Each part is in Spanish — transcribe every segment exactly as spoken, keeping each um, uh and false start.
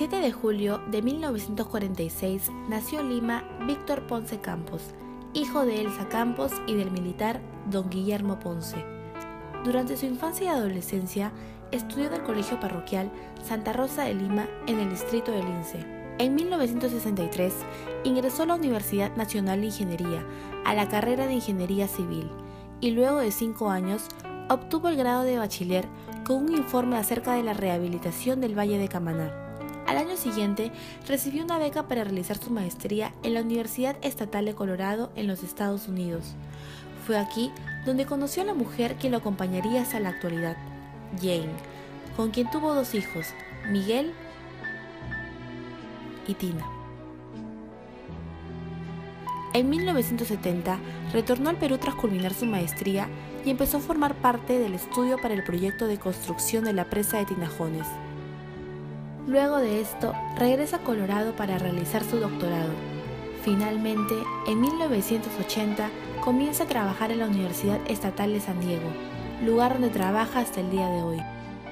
siete de julio de mil novecientos cuarenta y seis nació en Lima Víctor Ponce Campos, hijo de Elsa Campos y del militar don Guillermo Ponce. Durante su infancia y adolescencia estudió en el Colegio Parroquial Santa Rosa de Lima en el distrito de Lince. En mil novecientos sesenta y tres ingresó a la Universidad Nacional de Ingeniería, a la carrera de Ingeniería Civil, y luego de cinco años obtuvo el grado de bachiller con un informe acerca de la rehabilitación del Valle de Camaná. Al año siguiente recibió una beca para realizar su maestría en la Universidad Estatal de Colorado en los Estados Unidos. Fue aquí donde conoció a la mujer que lo acompañaría hasta la actualidad, Jane, con quien tuvo dos hijos, Miguel y Tina. En mil novecientos setenta retornó al Perú tras culminar su maestría y empezó a formar parte del estudio para el proyecto de construcción de la presa de Tinajones. Luego de esto, regresa a Colorado para realizar su doctorado. Finalmente, en mil novecientos ochenta, comienza a trabajar en la Universidad Estatal de San Diego, lugar donde trabaja hasta el día de hoy.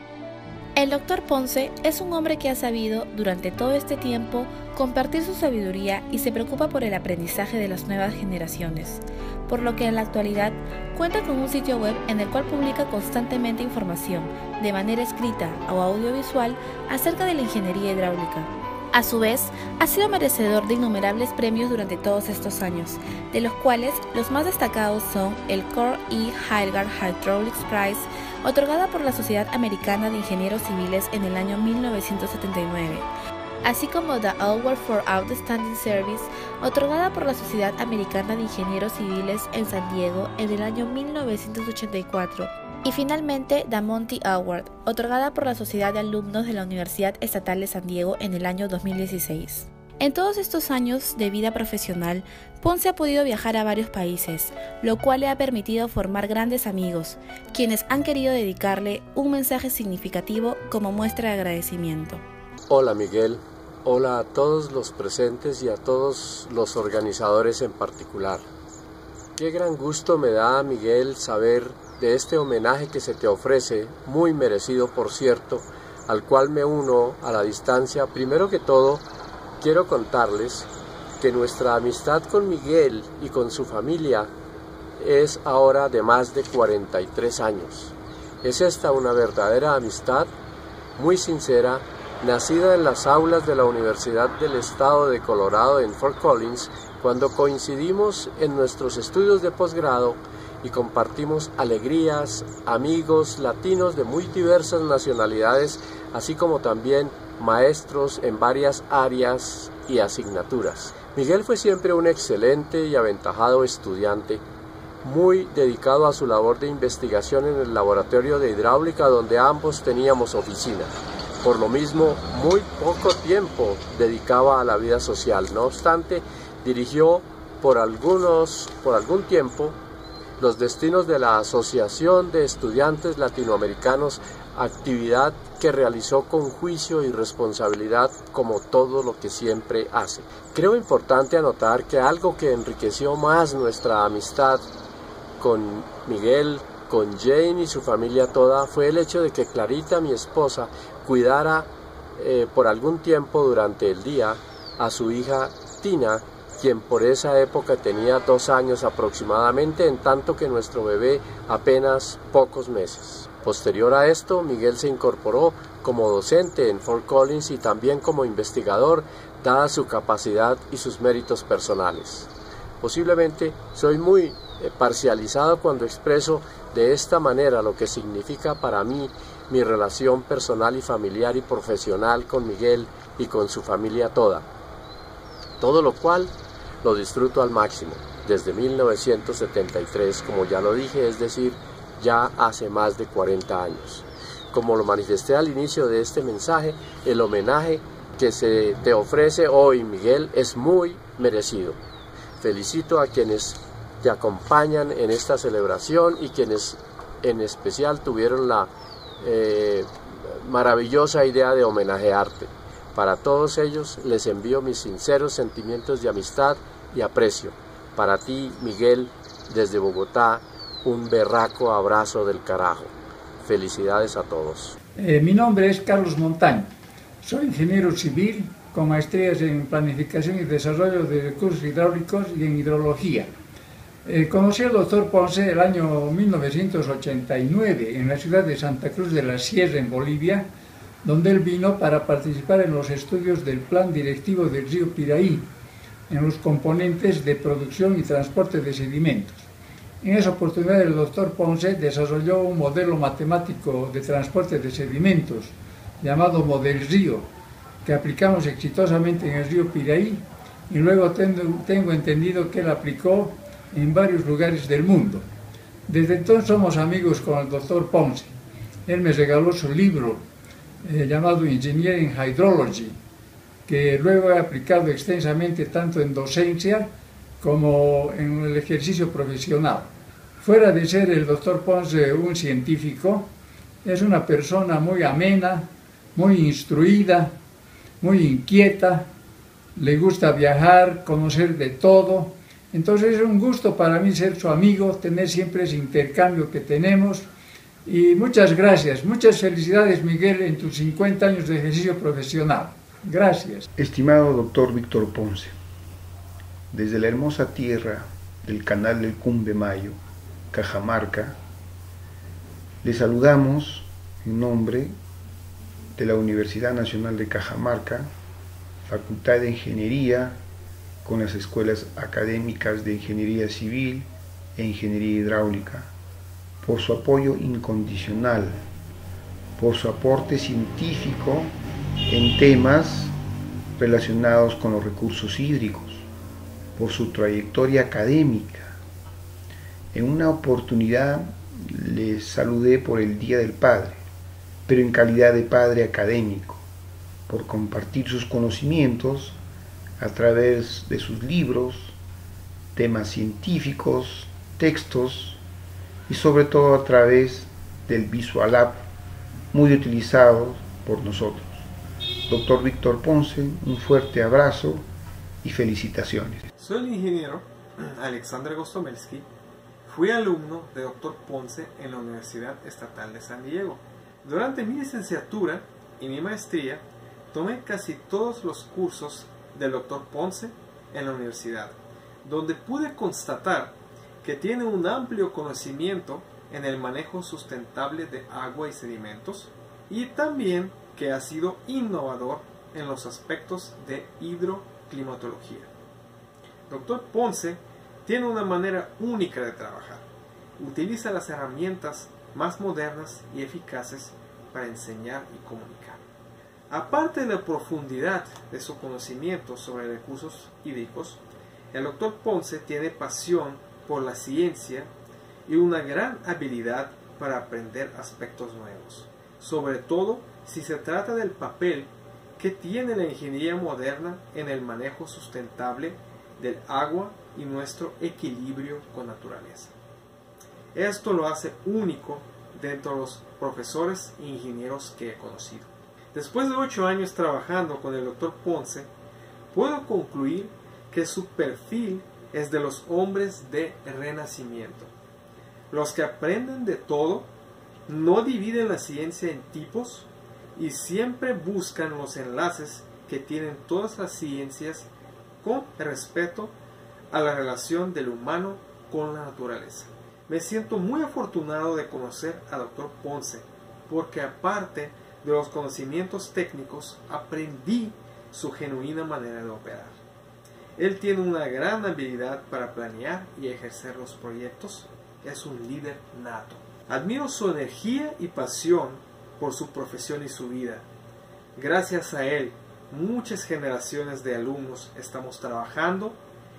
El doctor Ponce es un hombre que ha sabido, durante todo este tiempo, compartir su sabiduría y se preocupa por el aprendizaje de las nuevas generaciones, por lo que en la actualidad cuenta con un sitio web en el cual publica constantemente información, de manera escrita o audiovisual, acerca de la ingeniería hidráulica. A su vez, ha sido merecedor de innumerables premios durante todos estos años, de los cuales los más destacados son el Carl E. Hilgard Hydraulics Prize, otorgada por la Sociedad Americana de Ingenieros Civiles en el año mil novecientos setenta y nueve, así como The Award for Outstanding Service, otorgada por la Sociedad Americana de Ingenieros Civiles en San Diego en el año mil novecientos ochenta y cuatro, y finalmente The Monty Award, otorgada por la Sociedad de Alumnos de la Universidad Estatal de San Diego en el año dos mil dieciséis. En todos estos años de vida profesional, Ponce ha podido viajar a varios países, lo cual le ha permitido formar grandes amigos, quienes han querido dedicarle un mensaje significativo como muestra de agradecimiento. Hola Miguel, hola a todos los presentes y a todos los organizadores en particular. Qué gran gusto me da, Miguel, saber de este homenaje que se te ofrece, muy merecido por cierto, al cual me uno a la distancia. Primero que todo, quiero contarles que nuestra amistad con Miguel y con su familia es ahora de más de cuarenta y tres años. Es esta una verdadera amistad, muy sincera, nacida en las aulas de la Universidad del Estado de Colorado en Fort Collins, cuando coincidimos en nuestros estudios de posgrado y compartimos alegrías, amigos latinos de muy diversas nacionalidades, así como también maestros en varias áreas y asignaturas. Miguel fue siempre un excelente y aventajado estudiante, muy dedicado a su labor de investigación en el laboratorio de hidráulica donde ambos teníamos oficina. Por lo mismo, muy poco tiempo dedicaba a la vida social. No obstante, dirigió por, algunos, por algún tiempo los destinos de la Asociación de Estudiantes Latinoamericanos, actividad que realizó con juicio y responsabilidad como todo lo que siempre hace. Creo importante anotar que algo que enriqueció más nuestra amistad con Miguel, con Jane y su familia toda, fue el hecho de que Clarita, mi esposa, cuidara eh, por algún tiempo durante el día a su hija Tina, quien por esa época tenía dos años aproximadamente, en tanto que nuestro bebé apenas pocos meses. Posterior a esto, Miguel se incorporó como docente en Fort Collins y también como investigador, dada su capacidad y sus méritos personales. Posiblemente soy muy parcializado cuando expreso de esta manera lo que significa para mí mi relación personal y familiar y profesional con Miguel y con su familia toda. Todo lo cual lo disfruto al máximo, desde mil novecientos setenta y tres, como ya lo dije, es decir, ya hace más de cuarenta años. Como lo manifesté al inicio de este mensaje, el homenaje que se te ofrece hoy, Miguel, es muy merecido. Felicito a quienes te acompañan en esta celebración y quienes en especial tuvieron la eh, maravillosa idea de homenajearte. Para todos ellos les envío mis sinceros sentimientos de amistad y aprecio. Para ti, Miguel, desde Bogotá, un berraco abrazo del carajo. Felicidades a todos. Eh, mi nombre es Carlos Montaño. Soy ingeniero civil con maestrías en planificación y desarrollo de recursos hidráulicos y en hidrología. Eh, conocí al doctor Ponce el año mil novecientos ochenta y nueve en la ciudad de Santa Cruz de la Sierra, en Bolivia, donde él vino para participar en los estudios del plan directivo del río Piraí, en los componentes de producción y transporte de sedimentos. En esa oportunidad el doctor Ponce desarrolló un modelo matemático de transporte de sedimentos llamado Model Río, que aplicamos exitosamente en el río Piraí, y luego tengo, tengo entendido que él aplicó en varios lugares del mundo. Desde entonces somos amigos con el doctor Ponce. Él me regaló su libro eh, llamado Engineering Hydrology, que luego he aplicado extensamente tanto en docencia como en el ejercicio profesional. Fuera de ser el doctor Ponce un científico, es una persona muy amena, muy instruida, muy inquieta, le gusta viajar, conocer de todo. Entonces es un gusto para mí ser su amigo, tener siempre ese intercambio que tenemos. Y muchas gracias, muchas felicidades, Miguel, en tus cincuenta años de ejercicio profesional. Gracias. Estimado doctor Víctor Ponce, desde la hermosa tierra del Canal del Cumbe-Mayo, Cajamarca, le saludamos en nombre de la Universidad Nacional de Cajamarca, Facultad de Ingeniería, con las escuelas académicas de Ingeniería Civil e Ingeniería Hidráulica, por su apoyo incondicional, por su aporte científico en temas relacionados con los recursos hídricos, por su trayectoria académica. En una oportunidad les saludé por el Día del Padre, pero en calidad de padre académico, por compartir sus conocimientos a través de sus libros, temas científicos, textos y sobre todo a través del Visual App, muy utilizado por nosotros. Doctor Víctor Ponce, un fuerte abrazo y felicitaciones. Soy el ingeniero Alexander Gostomelsky. Fui alumno de doctor Ponce en la Universidad Estatal de San Diego. Durante mi licenciatura y mi maestría, tomé casi todos los cursos del doctor Ponce en la universidad, donde pude constatar que tiene un amplio conocimiento en el manejo sustentable de agua y sedimentos, y también que ha sido innovador en los aspectos de hidroclimatología. doctor Ponce tiene una manera única de trabajar. Utiliza las herramientas más modernas y eficaces para enseñar y comunicar. Aparte de la profundidad de su conocimiento sobre recursos hídricos, el doctor Ponce tiene pasión por la ciencia y una gran habilidad para aprender aspectos nuevos, sobre todo si se trata del papel que tiene la ingeniería moderna en el manejo sustentable del agua y nuestro equilibrio con naturaleza. Esto lo hace único dentro de los profesores e ingenieros que he conocido. Después de ocho años trabajando con el doctor Ponce, puedo concluir que su perfil es de los hombres de renacimiento, los que aprenden de todo, no dividen la ciencia en tipos y siempre buscan los enlaces que tienen todas las ciencias con respeto a la relación del humano con la naturaleza. Me siento muy afortunado de conocer a doctor Ponce, porque aparte de los conocimientos técnicos, aprendí su genuina manera de operar. Él tiene una gran habilidad para planear y ejercer los proyectos. Es un líder nato. Admiro su energía y pasión por su profesión y su vida. Gracias a él, muchas generaciones de alumnos estamos trabajando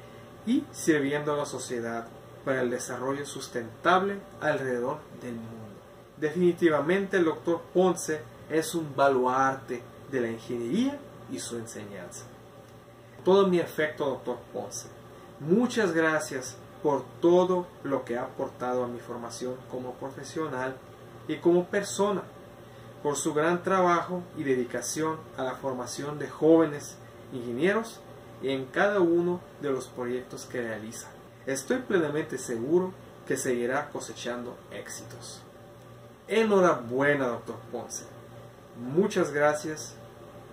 y sirviendo a la sociedad para el desarrollo sustentable alrededor del mundo. Definitivamente el doctor Ponce es un baluarte de la ingeniería y su enseñanza. Todo mi afecto, doctor Ponce. Muchas gracias por todo lo que ha aportado a mi formación como profesional y como persona, por su gran trabajo y dedicación a la formación de jóvenes ingenieros y en cada uno de los proyectos que realiza. Estoy plenamente seguro que seguirá cosechando éxitos. Enhorabuena, doctor Ponce. Muchas gracias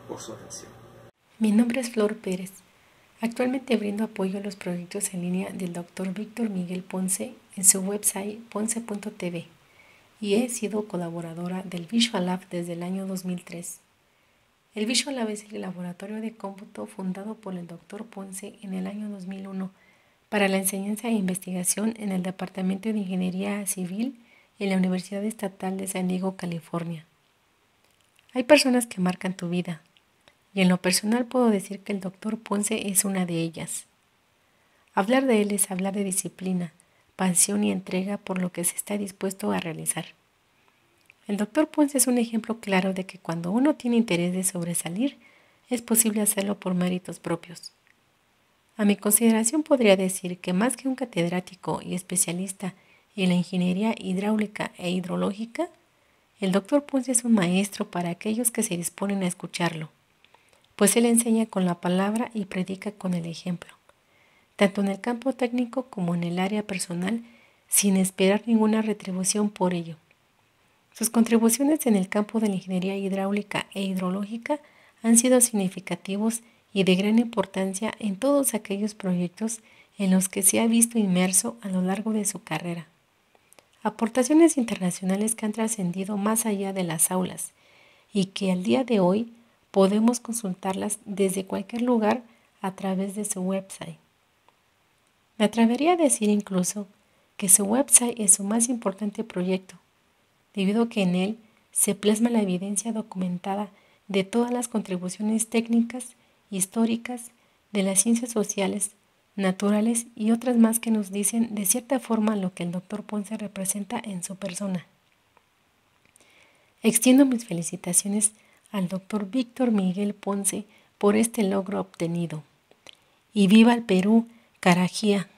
por su atención. Mi nombre es Flor Pérez. Actualmente brindo apoyo a los proyectos en línea del doctor Víctor Miguel Ponce en su website ponce punto t v y he sido colaboradora del Visual Lab desde el año dos mil tres. El Visual Lab es el laboratorio de cómputo fundado por el doctor Ponce en el año dos mil uno para la enseñanza e investigación en el Departamento de Ingeniería Civil en la Universidad Estatal de San Diego, California. Hay personas que marcan tu vida, y en lo personal puedo decir que el doctor Ponce es una de ellas. Hablar de él es hablar de disciplina, pasión y entrega por lo que se está dispuesto a realizar. El doctor Ponce es un ejemplo claro de que cuando uno tiene interés de sobresalir, es posible hacerlo por méritos propios. A mi consideración podría decir que más que un catedrático y especialista en la ingeniería hidráulica e hidrológica, el doctor Ponce es un maestro para aquellos que se disponen a escucharlo, pues él enseña con la palabra y predica con el ejemplo, tanto en el campo técnico como en el área personal, sin esperar ninguna retribución por ello. Sus contribuciones en el campo de la ingeniería hidráulica e hidrológica han sido significativos y de gran importancia en todos aquellos proyectos en los que se ha visto inmerso a lo largo de su carrera. Aportaciones internacionales que han trascendido más allá de las aulas y que al día de hoy podemos consultarlas desde cualquier lugar a través de su website. Me atrevería a decir incluso que su website es su más importante proyecto, debido a que en él se plasma la evidencia documentada de todas las contribuciones técnicas, históricas, de las ciencias sociales, naturales y otras más que nos dicen de cierta forma lo que el doctor Ponce representa en su persona. Extiendo mis felicitaciones al doctor Víctor Miguel Ponce por este logro obtenido. Y viva el Perú, Carajía.